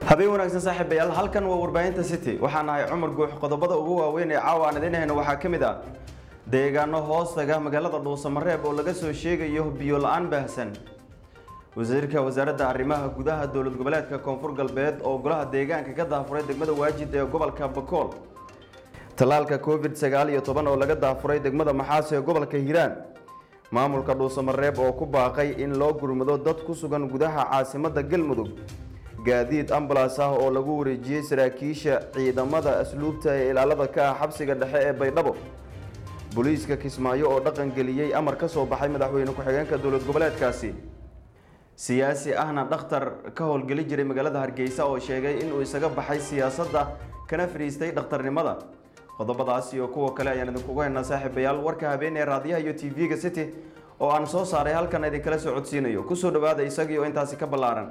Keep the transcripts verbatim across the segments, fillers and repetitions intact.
habeen wanaagsan saaxiibayaal halkan waa warbaahinta city waxaan ahay Cumar Guux qodobada ugu waaweyn ee caawa aan idinayna waxa kamid ah deegaano hoostaga magaalada Dhuusamareeb oo laga soo sheegayo biyo la'aan baahsan wasiirka wasaaradda arrimaha gudaha dawlad goboleedka Koonfur Galbeed oo golaha deegaanka ka daafuray degmada Waajid ee gobolka Bakool talaalka covid sagaal iyo toban oo laga daafuray degmada Maxaas ee gobolka Hiiraan maamulka Dhuusamareeb oo ku baaqay in loo gurmado dad ku sugan gudaha caasimadda Galmudug gaadiid ambulance ah oo lagu wareejiyay saraakiisha ciidamada asluubta ee ilaalada ka xabsiga dhexe ee Baydhabo booliiska Kismaayo oo dhaqan galiyay amar ka soo baxay madaxweyne ku xigeenka dawlad goboleedkaasi siyaasi ahna dhakhtar ka howlgali jiray magaalada Hargeysa oo sheegay in uu isaga baxay siyaasadda kana fariistay dhakhtarnimada qodobadaas iyo kuwa kale ayaan idinku haynaa saaxiibayaal warka habeen ee raadiyaha iyo T V-ga City oo aan soo saaray halkan idin kala soo codsiinayo ku soo dhawaada isagii oo intaasi ka balaaran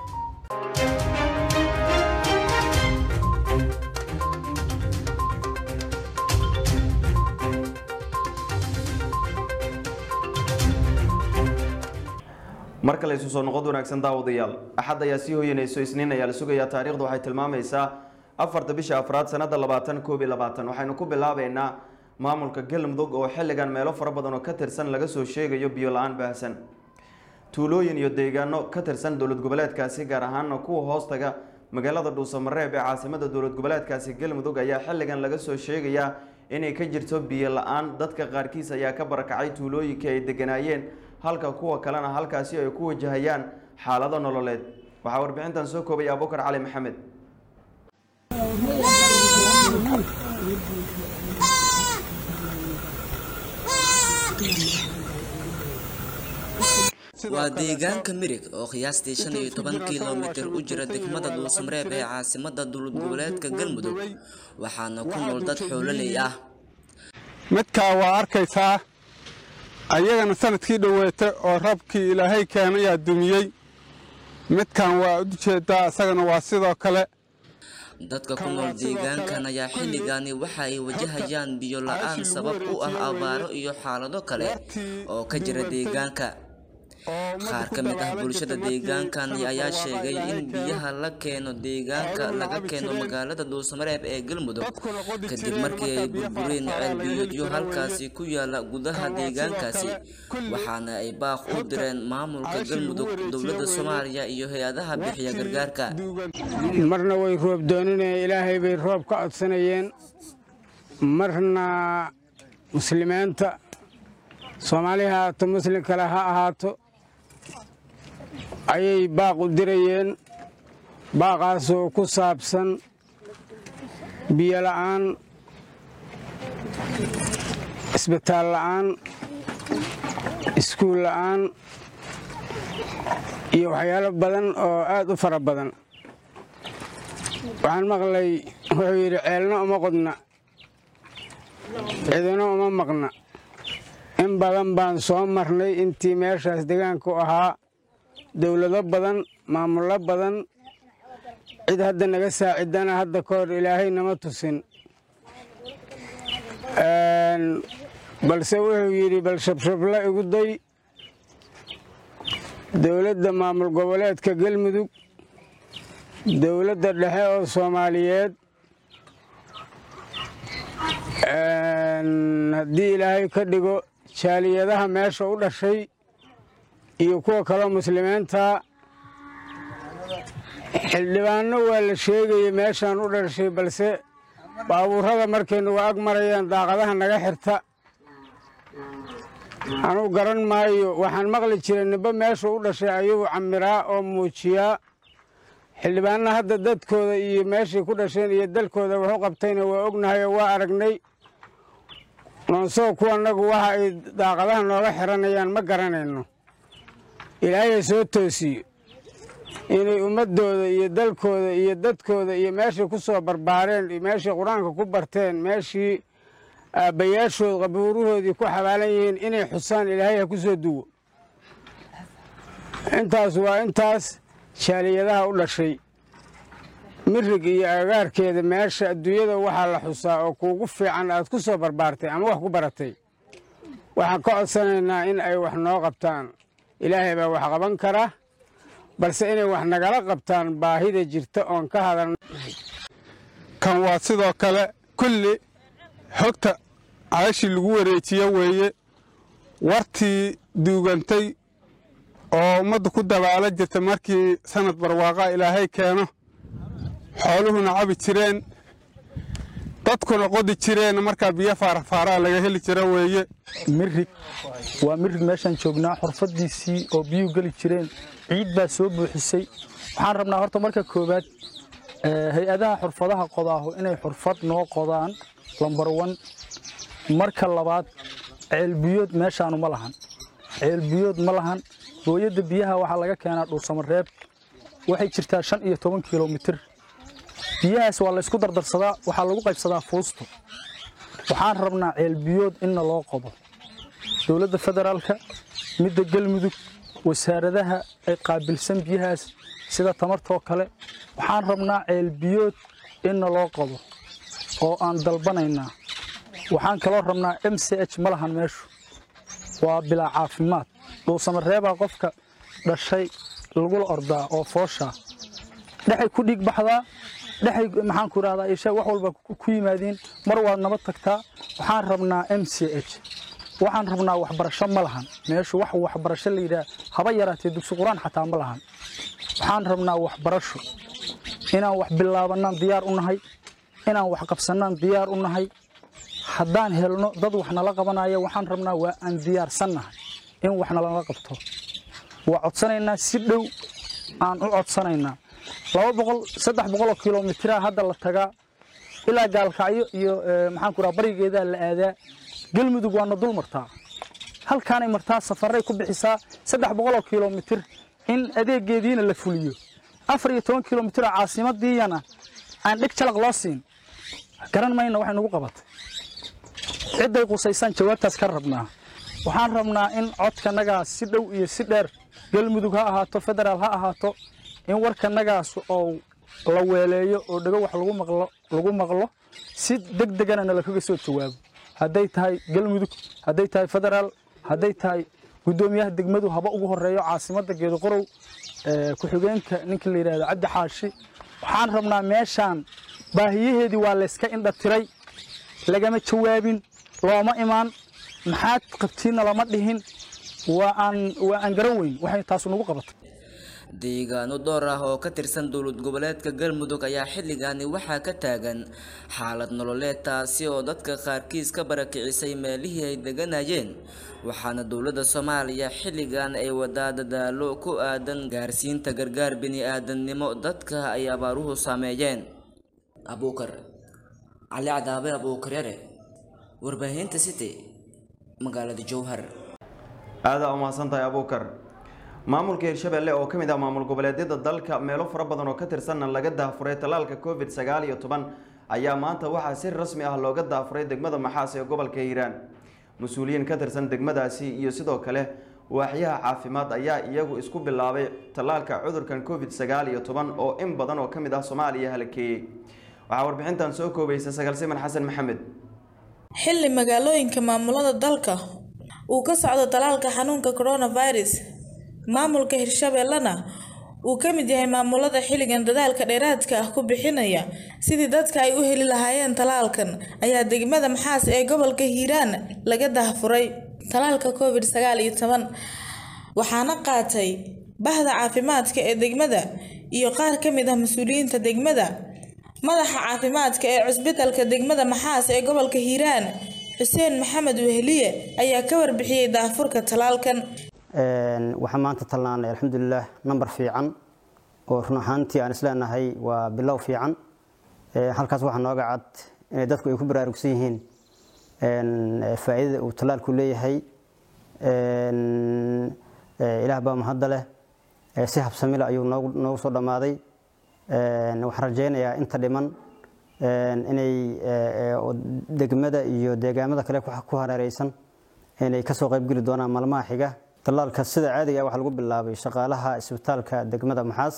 marka la isu soo noqod wanaagsan daawadayaal axad ayaa sii hooyanayso isniin ayaa la sugayaa taariikhdu waxay tilmaamaysaa afarta bisha afraad sanada labaatan koob iyo labaatan waxaynu ku bilaabeynaa maamulka Galmudug oo xilligan meelo fara badan oo ka tirsan laga soo sheegayo biyo la'aan baahsan tuulooyin iyo deegaano ka tirsan dawlad goboleedkaasi gaar ahaan kuwa hoostaga magaalada Dhuusamareeb ee caasimadda dawlad goboleedkaasi Galmudug ayaa xilligan laga soo sheegayaa inay ka jirto biyo la'aan dadka qaarkiis ayaa ka barakacay tuulooyinka ay deganaayeen halka kuwa kalena halkaasi ay ku wajahayaan xaalado nololeed waxa warbixintan soo koobay Abubakar Cali Maxamed waa deegaanka mirig oo qiyaastii shan iyo toban kiiloomitir u jira degmada Dhuusamareeb ee caasimadda dawlad goboleedka Galmudug waxaana ku nool dad xoololey ah midka waa arkaysaa ayagana sanadkii dhaweetay oo rabkii ilaahay keenay yaa dumiyey midkan waa u jeedaa asagana waa sidoo kale dadka ku nool deegaankan ayaa xilligani waxa ay wajahayaan biyo la'aan sabab u ah abaaro iyo xaalado kale oo ka jira deegaanka qaar ka mid ah bulshada deegaankan ayaa sheegay in biyaha la keeno deegaanka laga keeno magaalada Dhuusamareeb ee Galmudug kadib markii ay burbureen ceel biyoodyo halkaasi ku yaala gudaha deegaankaasi waxaana ay baaq u direen maamulka Galmudug dawladda Soomaaliya iyo hay'adaha bixiya gargaarka marna way roob doonanayeen ilaahay bay roob ka codsanayeen marna muslimiinta Soomaaliha ta muslim kala ha ahaato ayay baaq u dirayeen baaqaas oo ku saabsan biyo la'aan isbitaal la'aan iskuul la'aan iyo waxyaalo badan oo aad u fara badan waxaan maqlay wuxuu yidhi ceelna uma qodna cidina uma maqna in badan baan soo marnay intii meeshaas deegaanku ahaa dawlado badan maamullo badan cid hadda naga saacidana hadda ka hor ilaahay nama tusin balse wuxuu yidhi bal shabshabla igu day dawladda maamul goboleedka Galmudug dawladda dhexe oo Soomaaliyeed haddii ilaahay ka dhigo jaaliyadaha meesha u dhashay iyo kuwa kale muslimiinta xildhibaano waa la sheegay meeshan u dhashay balse baabuurada markaynu ag marayaan daaqadaha naga xirta anu garan maayo waxaan maqli jiray niba meesha u dhashay ayuu camiraa oo muujiyaa xildhibaano hadda dadkooda iyo meeshay ku dhasheen iyo dalkooda wax u qabtayna waa ognahay oo waa aragnay noonsoo kuwanagu waxa ay daaqadaha nooga xiranayaan ma garanayno ilaahay soo toosiyo inay ummadooda iyo dalkooda iyo dadkooda iyo meeshay ku soo barbaareen iyo meeshay quraanka ku barteen meeshii aabbayaashood qabuurahoodii ku xabaalan yihiin inay xusaan ilaahay ha ku soo duwo intaas waa intaas jaaliyadaha u dhashay mirig iyo agaarkeeda meesha adduunyada waxaa la xusaa oo kuugu fiican aad ku soo barbaartay ama wax ku baratay waxaan ka codsanaynaa in ay wax noo qabtaan ilaahay baa wax qaban kara balse inay wax nagala qabtaan baahida jirta oon ka hadalna. kan waa sidoo kale kulli xogta caashi lagu wareejiyo weeye wartii duugantay oo ummadda ku dabaala jirta markii sanad barwaaqa ilaahay keeno xooluhuna cabi jireen dadkuna qodi jireen markaa biyo faarafaaraa laga heli jira weeye. mirig waa mirig meeshaan joognaa xurfadiisii oo biyuhu geli jireen ciid baa soo buuxisay. waxaan rabnaa horta marka koowaad hay-adaha xurfadaha qodaahu inay xurfad noo qodaan lambar one. marka labaad ceelbiyood meeshaanu ma lahan ceelbiyood ma lahan booyadda biyaha waxaa laga keenaa Dhuusamareeb waxay jirtaa shan iyo toban kiiloomitir. biyahaas waa la isku dardarsadaa waxaa lagu qaybsadaa fuusto. waxaan rabnaa ceelbiyood inna loo qodo dowladda federaalka midda galmudug wasaaradaha ay qaabilsan biyahaas sida tamartoo kale. waxaan rabnaa ceelbiyood inna loo qodo oo aan dalbanaynaa. waxaan kaloo rabnaa M C H ma lahan meeshu waa bilaa caafimaad. Dhuusamareebaa qofka dhashay lagula ordaa oo foosha dhaxay ku dhiig baxdaa dhaxay maxaan ku raahdaa isha wax walba ku yimaadeen mar waa nabad tagtaa. waxaan rabnaa M C H waxaan rabnaa waxbarasho ma lahan meeshu wax waxbarasho la yiraahdo haba yaraatee dugsi quraan xataa ma lahan. waxaan rabnaa waxbarasho inaan wax bilaabanaan diyaar u nahay inaan wax qabsanaan diyaar u nahay. haddaan helno dad wax nala qabanaya waxaan rabnaa waa aan diyaarsanahay in wax nala qabto. waa codsanaynaa si dhow aan u codsanaynaa. laba boqol saddex boqol kiiloomitir hadda la tagaa ilaa gaalkacyo iyo maxaan ku rahaa barigeeda la aadaa. galmudug waana dul martaa halkaanay martaa safaray ku bixisaa saddex boqol kiiloomitir in adeegeediina la fuliyo. afar iyo toban kiiloomitir caasimaddiina aan dhig jalaq loo siin garan mayna wax nagu qabatay. ciday qusaysan jawaabtaas ka rabnaa. waxaan rabnaa in codkanagaas si dhow iyo si dheer galmudug ha ahaato federaal ha ahaato in warkanagaas oo la weeleeyo oo dhago wax lagu maqlo lagu maqlo si degdegana la kaga soo jawaabo. hadday tahay galmudug hadday tahay federaal hadday tahay gudoomiyaha degmadu haba ugu horeeyo caasimadda geedo qorow ee ku xigeenka ninka la yiraahdo Cabdi Xaashi. waxaan rabnaa meeshaan baahiyaheedii waa la iska indha tiray lagama jawaabin looma imaan maxaad qabtiina lama dhihin waa aan waa aan garan weyn waxay taas ugu qabatay. deegaano door ah oo ka tirsan dowlad goboleedka galmudug ayaa xilligaani waxaa ka taagan xaalad nololeed taasi oo dadka qaarkiis ka barakicisay meelihii ay deganayeen. waxaana dowladda Soomaaliya xilligan ay wadaa dadaalo ku aadan gaarsiinta gargaar bini'aadanimo dadka ay abaaruhu saameeyeen. Abuukar Ali Cadaabe Abuukar Yare warbaahinta City magaalada Jowhar. aad u mahadsantahay Abuukar. maamulka Hirshabelle oo kamid ah maamul goboleedyada dalka meelo fara badan oo ka tirsan laga daafuray talaalka covid sagaal iyo toban ayaa maanta waxaa si rasmi ah looga daafuray degmada Maxaas ee gobolka Hiiraan. mas'uuliyiin ka tirsan degmadaasi iyo sidoo kale waaxyaha caafimaad ayaa iyagu isku bilaabay talaalka cudurkan covid sagaal iyo toban oo in badan oo kamid ah Soomaaliya halkeeyay. waxaa warbixintan soo koobaysa Sagaal Siman Xasan Maxamed. xilli magaalooyinka maamulada dalka uu ka socdo talaalka xanuunka coronavirus maamulka Hirshabellena uu ka mid yahay maamulada xilligan dadaalka dheeraadka ah ku bixinaya sidii dadka ay u heli lahaayeen talaalkan ayaa degmada Maxaas ee gobolka Hiiraan laga daafuray talaalka covid sagaal iyo toban. waxaana qaatay bahda caafimaadka ee degmada iyo qaar ka mid ah mas'uuliyiinta degmada. madaxa caafimaadka ee cusbitaalka degmada Maxaas ee gobolka Hiiraan Xuseen Maxamed Weheliye ayaa ka warbixiyay daafurka talaalkan. een waxa maanta talnaanay alxamdulillah number fiican oo run ahaantii aan isleenahay waa bilow fiican. ee halkaas waxa nooga cad in dadku ay ku baraarugsan yihiin een faa'iidada uu talaalku leeyahay. een ilaah baa mahad leh si habsami leh ayuu noogu soo dhamaaday. een waxaan rajaynayaa inta dhiman een inay degmada iyo deegaamada kale ku hareeraysan inay ka soo qayb gali doonaan maalmaha xiga. talaalka sida caadiga ah waxa lagu bilaabay shaqaalaha isbitaalka degmada Maxaas.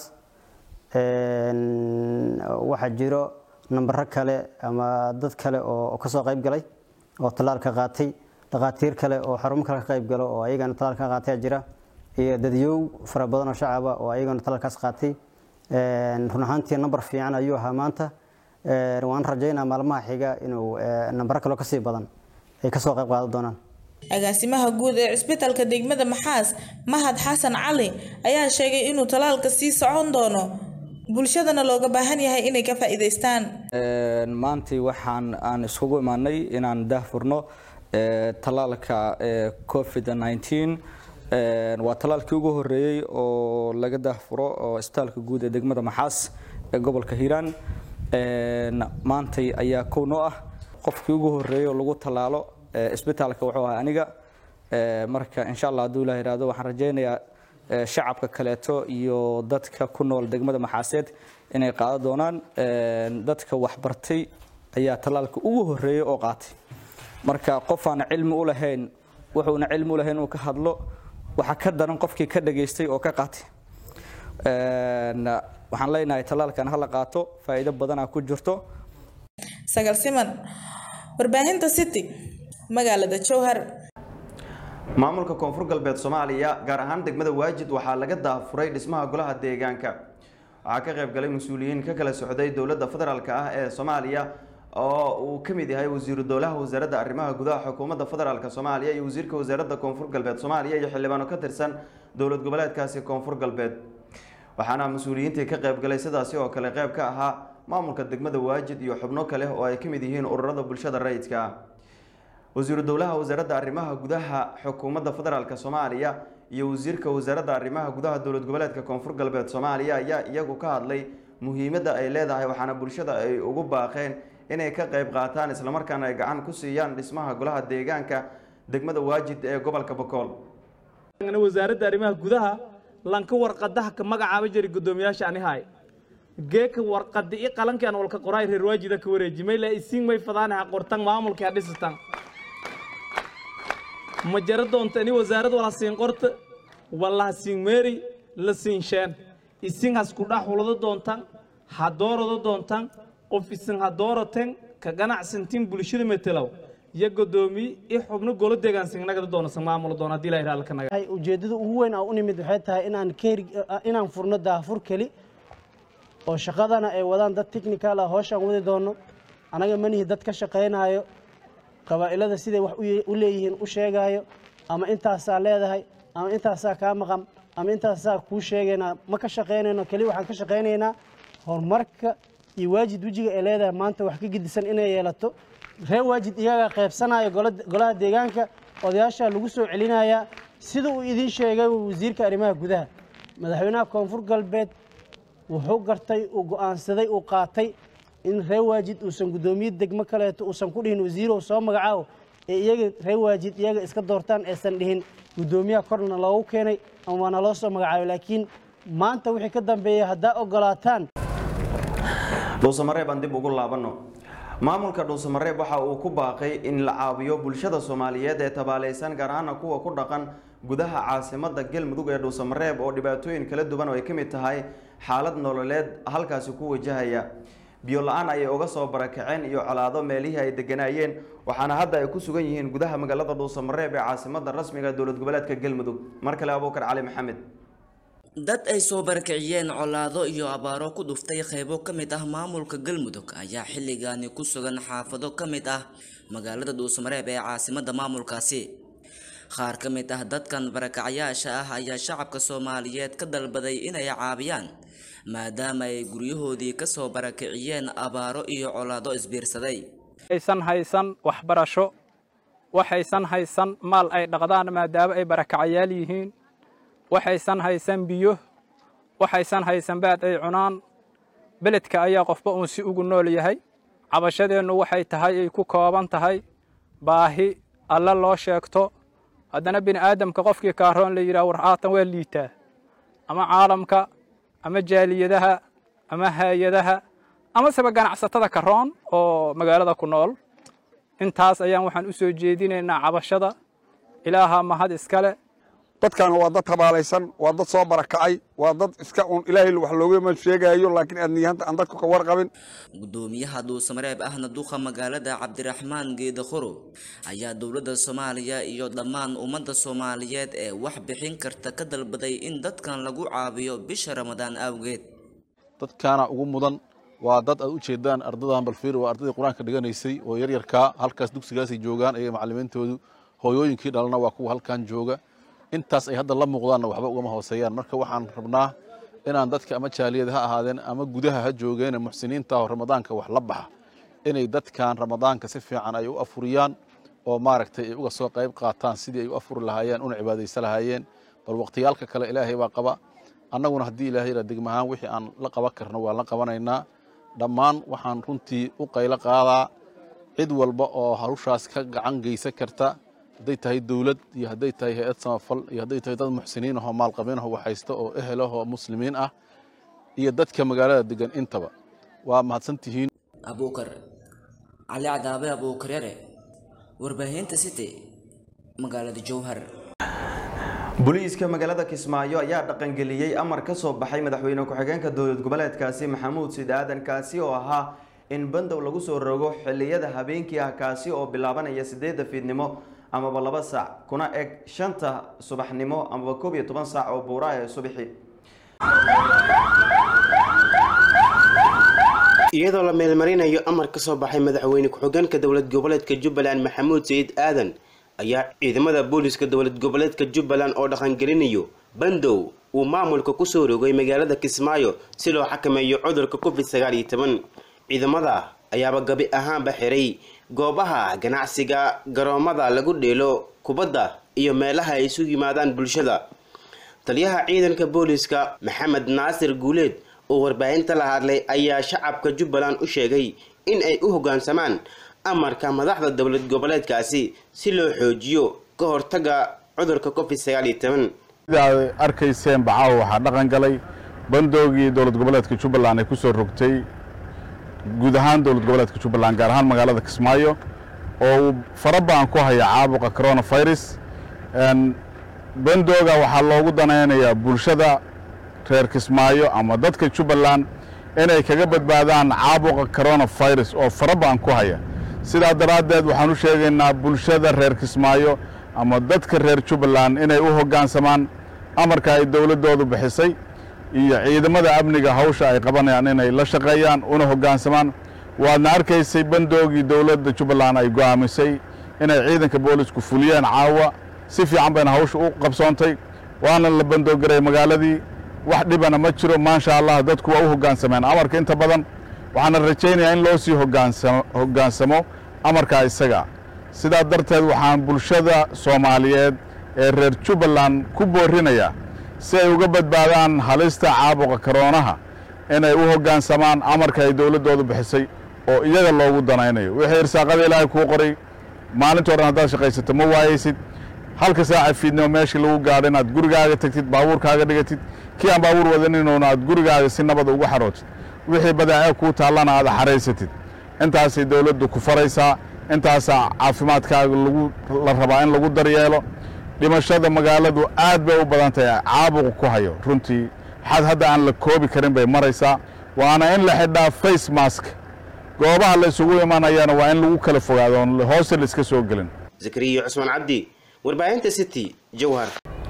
een waxa jiro number kale ama dad kale oo ka soo qayb galay oo talaalka qaatay dhaqaatiir kale oo xarumo kale ka qayb galo oo ayagana talaalka qaatay jira. iyo dadyow fara badan oo shacaba oo ayagana talaalkaas qaatay run ahaantii number fiican ayuu ahaa maanta waan rajaynaa maalmaha xiga inuu number kale ka sii badan ay ka soo qayb qaadan doonaan agaasimaha guud ee isbitaalka degmada Maxaas Mahad Xasan Cali ayaa sheegay inuu talaalka sii socon doono bulshadana looga baahan yahay inay ka faa'iideystaan maanta waxaan aan isugu imaanay inaan daahfurno talaalka covid nineteen waa talaalkii ugu horeeyay oo laga daahfuro oo isbitaalka guud ee degmada Maxaas ee gobolka Hiiraan maanta ayaa koono ah qofkii ugu horeeyay oo lagu talaalo isbitaalka wuxuu ahaa aniga marka insha Allah haduu Ilaahay raado waxaan rajaynayaa shacabka kaleeto iyo dadka ku nool degmada Maxaaseed inay qaado doonaan dadka wax bartay ayaa talaalka ugu horeeyay oo qaatay marka qof aan cilmi u lahayn wuxuuna cilmi u lahayn uu ka hadlo waxa ka daran qofkii ka dhageystay oo ka qaatay waxaan leenahay talaalkan hala qaato faa'iido badan ah ku jirto Sagal Siman warbaahinta City magaalada Jowhar maamulka koonfur galbeed Soomaaliya gaar ahaan degmada Waajid waxaa laga daafuray dhismaha golaha deegaanka waxaa ka qayb galay mas'uuliyiin ka kala socday dawladda federaalka ah ee Soomaaliya oo uu kamid yahay wasiir dowlaha wasaaradda arrimaha gudaha xukuumadda federaalka Soomaaliya iyo wasiirka wasaaradda koonfur galbeed Soomaaliya iyo xildhibaano ka tirsan dawlad goboleedkaasi koonfur galbeed waxaana mas'uuliyiintii ka qayb galay sidaasi oo kale qayb ka ahaa maamulka degmada Waajid iyo xubno kale oo ay kamid yihiin ururada bulshada rayidka wasiir dowlaha wasaaradda arrimaha gudaha xukuumadda federaalka Soomaaliya iyo wasiirka wasaaradda arrimaha gudaha dawlad goboleedka koonfur galbeed Soomaaliya ayaa iyagu ka hadlay muhiimadda ay leedahay waxaana bulshada ay ugu baaqeen inay ka qayb qaataan isla markaana ay gacan ku siiyaan dhismaha golaha deegaanka degmada Waajid ee gobolka Bakool wasaaradda arrimaha gudaha lanka warqadaha ka magacaaba jiray gudoomiyaasha anihay geeka warqadi i qalanka aan walka qoray reer Waajida ka wareejimay la isiin may fadaanaha qortan maamulka dhistaan ma jara doonta in wasaaradda wala siin qorta wala siin meeri la siin shan isin has ku dhaxulada doontan ha doorado doontan qof isin ha doorateen ka ganacsantiin bulshada metelaw ya godoomi i xubno golo deegaan singnaga doona maamul doona hadii la yiraahdo kanaga ay ujeedadu ugu weyn oo u nimid waxay tahay inaan keer inaan furno daafur kali oo shaqadana ay wadaan dad technical ah hawshan wadi doono anaga manihi dad ka shaqeynaayo qabaa'ilada sidii wax u leeyihiin u sheegayo ama intaas leedahay ama intaas ka maqan ama intaas ku sheegayna ma ka shaqeynayno kali waxaan ka shaqeynaynaa horumarka iyo waajid wajiga ay leedahay maanta wax ka gidisan inay yeelato reer Waajid iyaga qaybsanayo golaha deegaanka odayaasha lagu soo celinaya sida uu idin sheegay wasiirka arrimaha gudaha madaxweynaha koonfur galbeed wuxuu gartay uu go'aansaday uu qaatay in reer Waajid uusan gudoomiye degmo kaleeto uusan ku dhihin wasiiro soo magacaabo ee iyaga reer Waajid iyaga iska doortaan aysan dhihin gudoomiyaha korna loogu keenay ama na loo soo magacaabo laakiin maanta wixii ka dambeeyay hadaa ogolaataan Dhuusamareeb aan dib ugu laabano maamulka Dhuusamareeb waxa uu ku baaqay in la caawiyo bulshada Soomaaliyeed ee tabaaleysan gaar ahaan kuwa ku dhaqan gudaha caasimadda Galmudug ee Dhuusamareeb oo dhibaatooyin kala duwan oo ay kamid tahay xaalad nololeed halkaas ku wajahaya biyo la'aan ay uga soo barakaceen iyo colaado meelihii ay deganayeen waxaana hadda ay ku sugan yihiin gudaha magaalada Dhuusamareeb ee caasimadda rasmiga ah dawlad goboleedka Galmudug markale Abuukar Cali Maxamed dad ay soo barakaciyeen colaado iyo abaaro ku dhuftay qaybo kamid ah maamulka Galmudug ayaa xilligaani ku sugan xaafado kamid ah magaalada Dhuusamareeb ee caasimadda maamulkaasi qaar kamid ah dadkan barakacayaasha ah ayaa shacabka Soomaaliyeed ka dalbaday inay caawiyaan maadaama ay guryahoodii ka soo barakaciyeen abaaro iyo colaado isbiirsaday aysan haysan waxbarasho waxaysan haysan maal ay dhaqdaan maadaama ay barakacayaal yihiin waxaysan haysan biyo waxaysan haysan baad ay cunaan beledka ayaa qofba uu si ugu nool yahay cabashadeenu waxay tahay ay ku kooban tahay baahi alla loo sheegto haddana bini aadamka qofkii ka roon la yiraahdo warxaatan waa liitaa ama caalamka ama jaaliyadaha ama hay'adaha ama sabab ganacsatada ka roon oo magaalada ku nool intaas ayaan waxaan u soo jeedinaynaa cabashada ilaaha mahad iskale dadkan waa dad tabaalaysan waa dad soo barakacay waa dad iska un ilaahay wax looga man sheegayo laakiin adniyanta aan dadku ka warqabin gudoomiyaha Dhuusamareeb ahna duqa magaalada Cabdiraxmaan Geeda Khoro ayaa dowladda Soomaaliya iyo dhammaan ummadda Soomaaliyeed ee wax bixin karta ka dalbaday in dadkan lagu caawiyo bisha Ramadaan awgeed dadkana ugu mudan waa dad aad u jeedaan ardadan balfiir waa ardadii quraanka dhiganaysay oo yar yarka halkaas dugsigaas ay joogaan ay macallimiintoodu hooyooyinkii dhalana waa kuwa halkan jooga intaas ay hadda la muuqdaan waxba uga hooseeyaan marka waxaan rabnaa inaan dadka ama jaaliyad ha ahaadeen ama gudaha ha joogeen muxsiniinta oo ramadaanka wax la baxa inay dadkan ramadaanka si fiican ay u afuriyaan oo maaragtay ay uga soo qayb qaataan sidii ay u afuri lahaayeen una cibaadaysan lahaayeen bal waqtiyalka kale ilaahay baa qaba annaguna haddii ilaahay la degmahaan wixii aan la qaban karno waa la qabanaynaa dhammaan waxaan runtii u qaylo qaadaa cid walba oo hawshaas ka gacan geysan karta hadday tahay dawlad iyo hadday tahay hay'ad samafal iyo hadday tahay dad muxsiniin ah oo maalqabeen ah waxaysta oo ehel ah oo muslimiin ah iyo dadka magaalada degan intaba waa mahadsantihiin Abuukar Ali Cadaabe Abuukar yare warbaahinta City magaalada Jowhar booliiska magaalada Kismaayo ayaa dhaqan geliyay amar ka soo baxay madaxweyne ku-xigeenka dowlad goboleedkaasi Maxamuud Siid Aadan kaasi oo ahaa in bandow lagu soo rogo xilliyada habeenkii ah kaasi oo bilaabanaya sideedda fiidnimo ama laba saac kuna eg shanta subaxnimo ama koob iyo toban saac oo buura ah subaxii iyadoo la meelmarinayo amar ka soo baxay madaxweyne ku-xigeenka dowlad goboleedka Jubbaland Maxamuud Siid Aadan ayaa ciidamada booliska dowlad goboleedka Jubbaland oo dhaqan gelinayo bandow uu maamulka ku soo rogay magaalada Kismaayo si loo xakameeyo cudurka covid sagaal iyo toban ciidamada ayaaba gabi ahaanba xiray goobaha ganacsiga garoomada lagu dheelo kubadda iyo meelaha ay isugu yimaadaan bulshada taliyaha ciidanka booliska Maxamed Naasir Guuleed oo warbaahinta la hadlay ayaa shacabka Jubbaland u sheegay in ay u hoggaansamaan amarka madaxda dowlad goboleedkaasi si loo xoojiyo ka hortaga cudurka covid sagaal iyo toban sidaa arkayseen bacaaw waxa dhaqan galay bandowgii dowlad goboleedka Jubbaland ay ku soo rogtay guud ahaan dowlad goboleedka Jubbaland gaar ahaan magaalada Kismaayo oo farabaan ku haya caabuqa coronavirus een bandowga waxa loogu danaynayaa bulshada reer Kismaayo ama dadka Jubbaland inay kaga badbaadaan caabuqa coronavirus oo farabaan ku haya sidaa daraadeed waxaan u sheegaynaa bulshada reer Kismaayo ama dadka reer Jubbaland inay u hoggaansamaan amarka ay dawladoodu bixisay iyo ciidamada amniga hawsha ay qabanayaan inay la shaqeeyaan una hoggaansamaan waadna arkaysay bandowgii dawladda Jubbaland ay go'aamisay inay ciidanka boolisku fuliyaan caawa si fiican bayna hawsha u qabsoontay waana la bandow garay magaaladii wax dhibana ma jiro maasha Allah dadku waa u hoggaansameen amarka inta badan waxaan rajaynayaa in loo sii hoggaansamo hoggaansamo amarka isaga sidaa darteed waxaan bulshada Soomaaliyeed ee reer Jubbaland ku boorinayaa si ay uga badbaadaan halista caabuqa corona inay u hoggaansamaan amarka ay dawladoodu bixisay oo iyaga loogu danaynayo wixii irsaaqada Ilaahay ku qoray maalintii hore haddaad shaqaysato ma waayaysid halka saaca fiidnimo meeshii lagu gaadhay inaad gurigaaga tagtid baabuurkaaga dhigatid kii aan baabuur wadaninuna aad gurigaaga si nabad ugu xarootid wixii badaaca ku taalana aad xareysatid intaasay dawladdu ku faraysaa intaasaa caafimaadkaaga lagu la rabaa in lagu daryeelo dhimashada magaaladu aad bay u badan tahay caabuq ku hayo runtii xad hadda aan la koobi karin bay maraysaa waana in la xidhaa face mask goobaha la isugu imanayana waa in lagu kala fogaado oo hoos la iska soo galin Zakariya Cusman Cabdi warbaahinta City Jowhar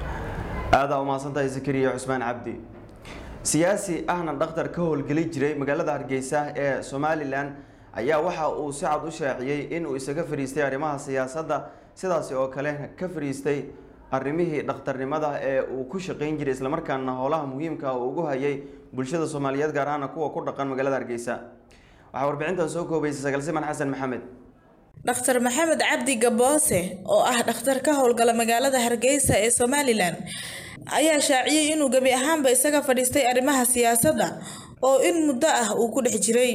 aada u maasantahay Zakariya Cusman Cabdi siyaasi ahna dhakhtar ka howlgeli jiray magaalada Hargeysa ee Somaliland ayaa waxa uu si cad u shaaciyay in uu isaga fariistay arrimaha siyaasadda sidaas oo kale ka fariistay arrimihii dhakhtarnimada ee uu ku shaqeyn jiray isla markaana howlaha muhiimka ah uu ugu hayay bulshada Soomaaliyeed gaar ahaan kuwa ku dhaqan magaalada Hargeysa waxa warbixintan soo koobaysay Sagal Siman Xasan Maxamed Dhakhtar Maxamed Cabdi Gaboose oo ah dhakhtar ka howlgala magaalada Hargeysa ee Somaliland ayaa shaaciyay inuu gabi ahaanba isaga fadhiistay arrimaha siyaasadda oo in muddo ah uu ku dhex jiray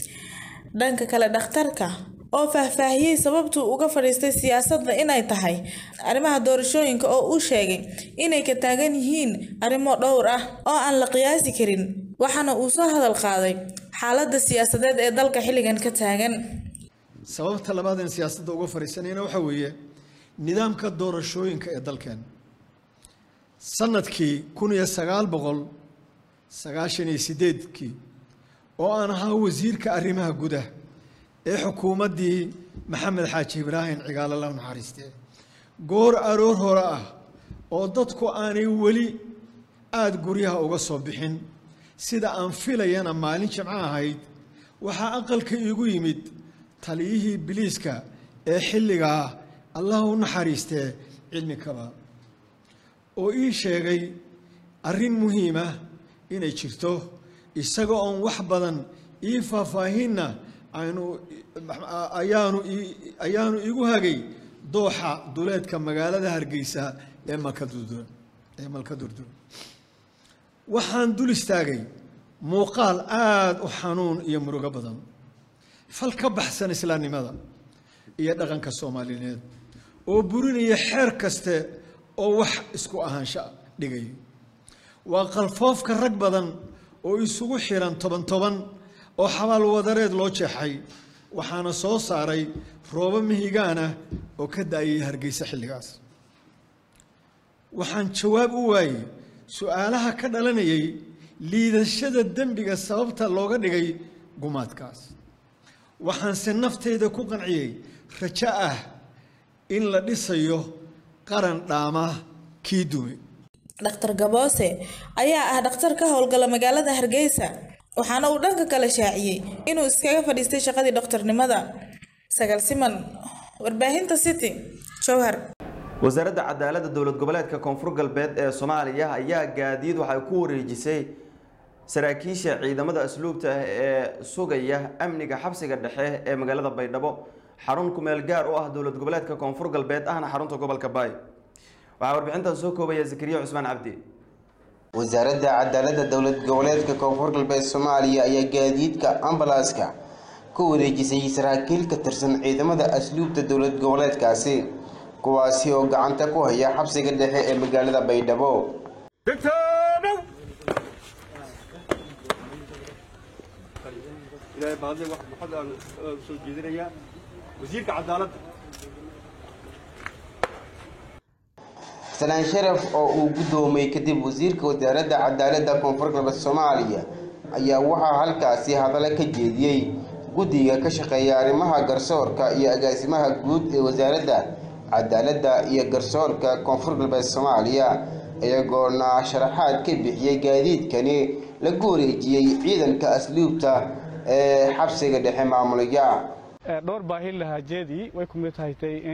dhanka kale dhakhtarka oo faahfaahiyay sababtu uga fadhiistay siyaasadda inay tahay arrimaha doorashooyinka oo uu sheegay inay ka taagan yihiin arrimo dhowr ah oo aan la qiyaasi karin waxaana uu soo hadal qaaday xaaladda siyaasadeed ee dalka xilligan ka taagan sababta labaad ee siyaasadda uga fadhiisanayna waxa weeye nidaamka doorashooyinka ee dalkan sanadkii kun iyo sagaal boqol sagaashan iyo sideedkii oo aan ahaa wasiirka arrimaha gudaha ee xukuumaddii maxamed xaaji ibraahim cigaal Allah naxariistee goor aroor hore ah oo dadku aanay weli aad guryaha uga soo bixin sida aan filayana maalin jimco ahayd waxaa aqalka iigu yimid taliyihii biliiska ee xilligaa Allah u naxariistee cilmi kaba oo ii sheegay arrin muhiim ah inay jirto isaga oo wax badan ii faahfaahinna aynu ayaanu ayaanu igu hagay dooxa duleedka magaalada Hargeysa ee Malkadurdur ee Malkadurdur waxaan dul istaagay muuqaal aad u xanuun iyo murugo badan fal ka baxsan islaamnimada iyo dhaqanka Soomaaliyeed oo burinaya xeer kaste oo wax isku ahaansha dhigay waa qalfoofka rag badan oo isugu xiran toban toban oo xabaal wadareed loo jeexay waxaana soo saaray roobo mihigaana oo ka daayay Hargeysa xilligaas waxaan jawaab u waayay su'aalaha ka dhalanayay liidashada dambiga sababta looga dhigay gumaadkaas waxaan si nafteyda ku qanciyay rajo ah in la dhisayo qaran dhaama kii dumay Doctor Gaboose ayaa ah dhakhtar ka howlgala magaalada Hargeysa waxaana uu dhanka kale shaaciyay inuu iskaga fadhiistay shaqadii doctornimada Sagal Siman warbaahinta City Jowhar wasaaradda cadaaladda dowlad goboleedka koonfur galbeed ee Soomaaliya ayaa gaadiid waxay ku wareejisay saraakiisha ciidamada asluubta ee sugaya amniga xabsiga dhexe ee magaalada Baydhabo xarun ku meel gaar u ah dowlad goboleedka koonfur galbeed ahna xarunta gobolka Baay waxa warbixintan soo koobaya Zakariya Cusmaan Cabdi wasaaradda cadaaladda dowlad goboleedka koonfur galbeed Soomaaliya ayaa gaadiidka ambalaaska ku wareejisay saraakiil ka tirsan ciidamada asluubta dowlad goboleedkaasi kuwaasi oo gacanta ku haya xabsiga dhexe ee magaalada Baydhabo إلى بعض الوقت محل سو جديريا وزير كعدالة سلام شرف oo uu gudoomay kadib wasiirka wasaaradda cadaaladda koonfur galbeed Soomaaliya ayaa waxa halkaasi hadal ka jeediyay gudiga ka shaqeeya arrimaha garsoorka iyo agaasimaha guud ee wasaaradda cadaaladda iyo garsoorka koonfur galbeed Soomaaliya ayagoona sharaxaad ka bixiyay gaadiidkani la wareejiyay ciidanka asluubta ee xabsiga dhexe maamulaya dhowr baahi lahaa jeedii way ku mid tahay in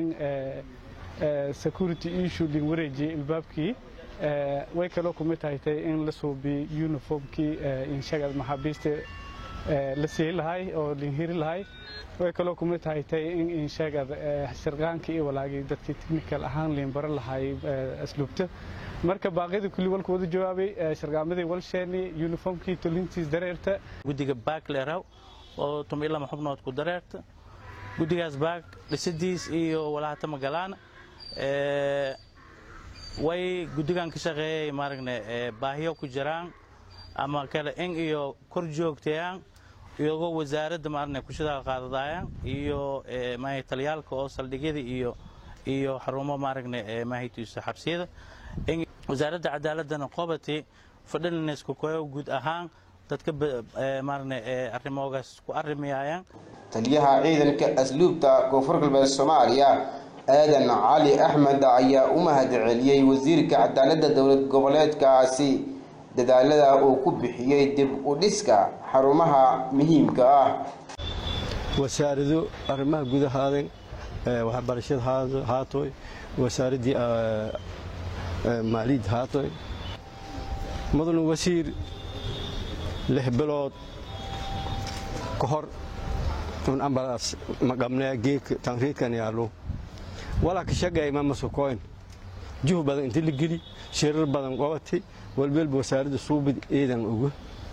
security issue din wareejiyay ilbaabkii way kaloo ku mid tahay in la suubiyo uniformkii in shaqada maxaabiista la sii lahay oo la hiri lahay way kaloo ku mid tahay in in shaqada shirqaankii iyo walaagii dadkii technical ahaan leen bar lahay asluubta marka baaqida kulli walku wada jawaabay shirqaamadii walsheeni uniformkii tulintiis dareerta gudiga baak leeraw oo tumila maxubnood ku dareerta gudigaas baak dhisidiis iyo walaata magalaan ee way gudigan ka shaqeeyay maaragna baahiyo ku jiraan ama kale in iyo kor joogtayaan iyagoo wasaaradda maaragna ku shaqada qaadayaan iyo maay taliyaalka oo saldhigyada iyo iyo xarumo maaragna maahaytiisa xabsiyada in wasaaradda cadaaladda qobati fadlan isku kooyo guud ahaan dadka maarna arrimoogaas ku arrimayaan taliyaha ciidanka asluubta koonfur galbeed Soomaaliya aadan cali axmed ayaa u mahadceliyay wasiirka cadaaladda dowlad goboleedkaasi dadaalada uu ku bixiyay dib u dhiska xarumaha muhiimka ah wasaaraddu arrimaha gudaha waxa barashada haatoy wasaaradii maalid haatoy mudan wasiir lix bilood ka hor un ambalaas magamnaa geek tanriidkan yaalo wala ka shaqay ma masukoyn juh badan inta la geli shirar badan qowati walbeel wasaaradda suubid eedan ugu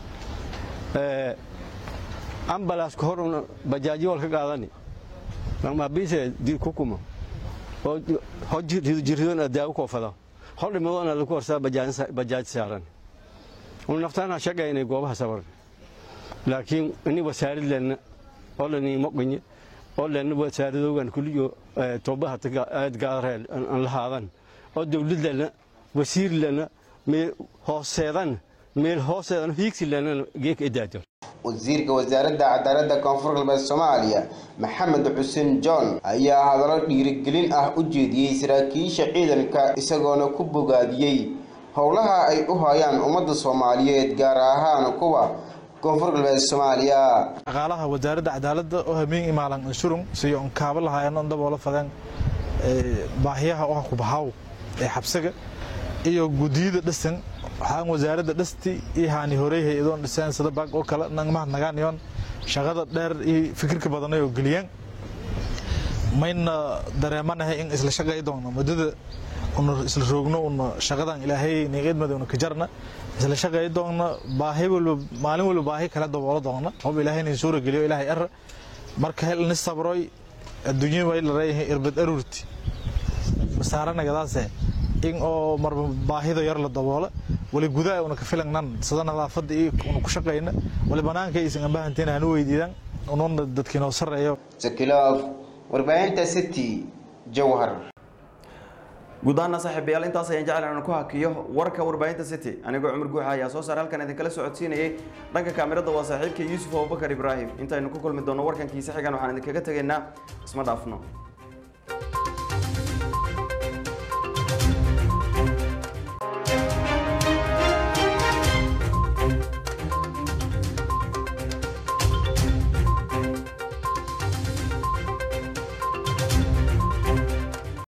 ee ambalaas ka hor un bajaaji wal ka qaadani ma biise dir kukuma oo hojir jirridon adaa ku fada hol dhimadona la ku horsaa bajaaj bajaaj saaran un naftana shaqaynay goobaha sabar laakiin ini wasaarid lana oo la niimo qinye oo lana wasaaradoogan kuliyo toobaha aad gaareen aan la haadan oo dawladana wasiir lana meel hooseedan meel hooseedan hiigsi lana geek idaado wasiirka wasaaradda cadaaladda koonfur galbeed Soomaaliya Maxamed Xuseen John ayaa hadallo dhiirigelin ah u jeediyay saraakiisha ciidanka isagoona ku bogaadiyay howlaha ay u hayaan ummadda Soomaaliyeed gaar ahaan kuwa koonfur galbeed Soomaaliya shaqaalaha wasaaradda cadaaladda oo habeen imaalan insurun si on kaaba lahaayeen daboola fadaan baahiyaha oo ku baxaw ee xabsiga iyo gudiyada dhisan waxaan wasaaradda dhisti iyo haani horeeyay idoon dhisaan sida baag oo kala nagmaad nagaan shaqada dheer iyo fikirka badan oo galiyeen mayna dareemanahay in isla shaqay doono mudada oo isla roogno oo shaqadan ilaahay nigeed madawna ka jarna isla shaqay doono baahi walba maalin walba baahi kala daboola doono oo ilaahay in suura galiyo ilaahay ar marka hel nis sabroy adduunyada way la reeyay irbad arurti masaarana gadaase in oo marba baahida yar la daboola wali gudaha una ka filannan sida nadaafada iyo ku shaqeeyna wali banaanka aysan baahanteen aan weydiidan oo dadkiina sareeyo Zakilaaf warbaahinta City Jawhar gudaana saaxiibayaal intaas ayaan jecel inaan ku hakiyo warka warbaahinta City anigoo Cumar Guuxa ayaa soo saaray halkan idin kala socodsiinayay dhanka kaamirada waa saaxiibkay Yuusuf Abubakar Ibrahim inta aynu ku kulmi doono warkankiisa xigan waxaan idin kaga tageynaa isma dhaafno